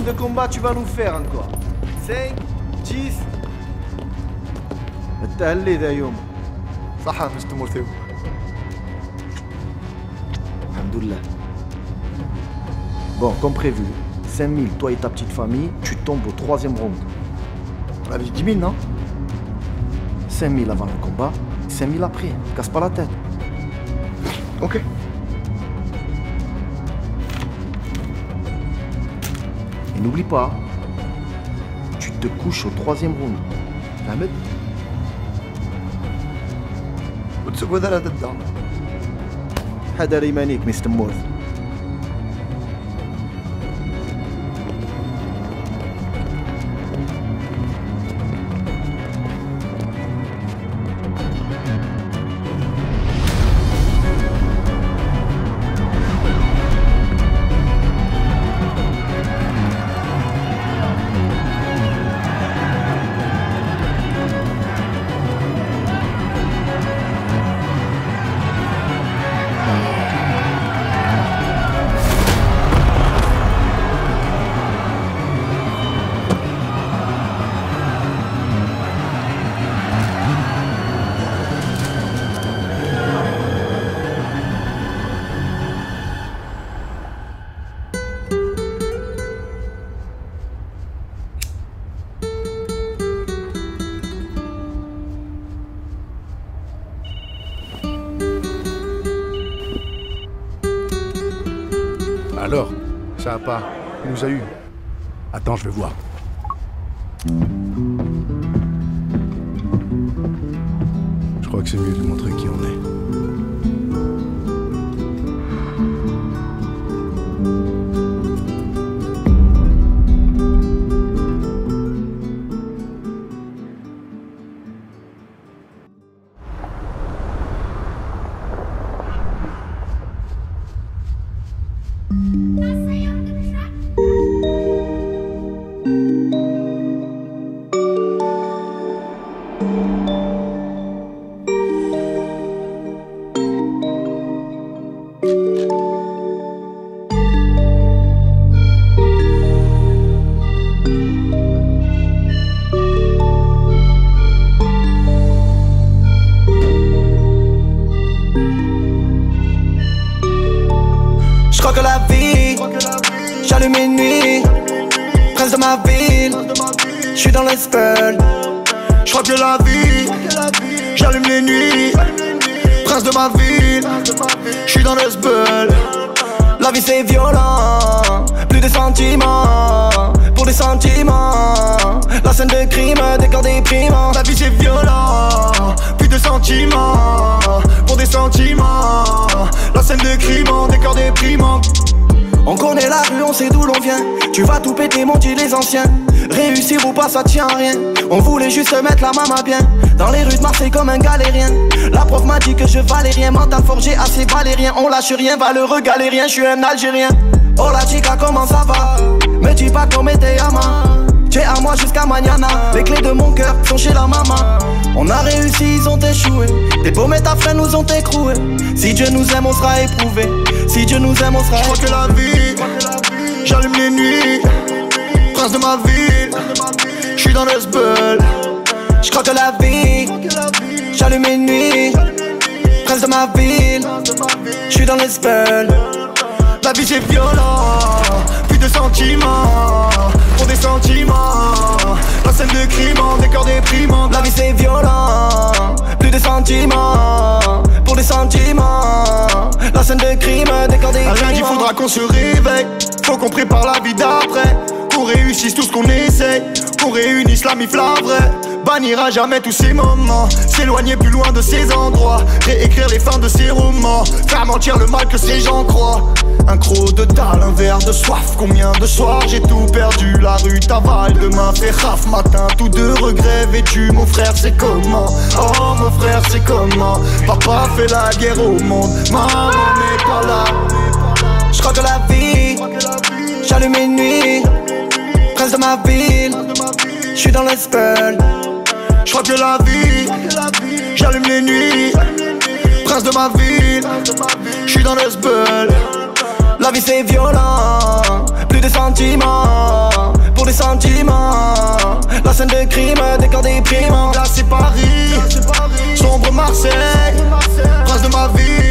de combat tu vas nous faire encore? 5, 10. التهلي ذا يوم. صح يا مستر مرتضى. Alhamdoulilah. Bon, comme prévu, 5000, toi et ta petite famille, tu tombes au 3e round. On avait dit 10 000, non? 5000 avant le combat, 5000 après. Casse pas la tête. Ok. Et n'oublie pas, tu te couches au 3e round. فهمت؟ وتسوق هذا لا تدع. هذا ريمانيك مستر مورث. Alors, ça va pas. Il nous a eu. Attends, je vais voir. Je crois que c'est mieux de lui montrer qui on est. Je crois que la vie, j'allume mes nuits, prince de ma ville, je suis dans le spell. Je crois que la vie, j'allume les nuits, prince de ma ville, je suis dans le spell. La vie c'est violent, plus de sentiments, pour des sentiments. La scène de crime, décor déprimant. La vie c'est violent, plus de sentiments, pour des sentiments. La scène de crime en décor déprimant. On connaît la rue, on sait d'où l'on vient. Tu vas tout péter, m'ont dit les anciens. Réussir ou pas, ça tient à rien. On voulait juste mettre la main à bien. Dans les rues de Marseille comme un galérien. La prof m'a dit que je valais rien. Mental forgé assez valérien. On lâche rien, valeureux galérien. Je suis un Algérien. Oh la chica, comment ça va? Me dis pas comment t'es à moi. T'es à moi jusqu'à mañana. Les clés de mon cœur sont chez la maman. On a réussi, ils ont échoué. Tes beaux ta frères nous ont écroués. Si Dieu nous aime, on sera éprouvé. Si Dieu nous aime, on sera éprouvé. Je crois que la vie, j'allume les nuits, prince de ma ville, je suis dans le spell. Je crois que la vie, j'allume mes nuits, prince de ma ville, je suis dans le spell. La vie c'est violent, plus de sentiments, pour des sentiments. La scène de crime en décor déprimant. La vie c'est violent, plus de sentiments, pour des sentiments. La scène de crime, décor déprimant. Lundi faudra qu'on se réveille, faut qu'on prépare la vie d'après. Qu'on réussisse tout ce qu'on essaye, qu'on réunisse la mif la vraie. Bannir à jamais tous ces moments, s'éloigner plus loin de ces endroits, réécrire les fins de ces romans, faire mentir le mal que ces gens croient. Un croc de dalle, un verre de soif, combien de soirs j'ai tout perdu. La rue t'avale, demain fait raf, matin tout de regrets vêtus. Mon frère c'est comment? Oh mon frère c'est comment? Papa fait la guerre au monde, maman n'est pas là. Je crois que la vie, j'allume mes nuits, prince de ma ville, je suis dans le spell. Je crois que la vie, j'allume les nuits, prince de ma ville, je suis dans le spell. La vie c'est violent, plus des sentiments, pour des sentiments. La scène de crime, décor déprimant. Là c'est Paris, sombre Marseille, prince de ma vie.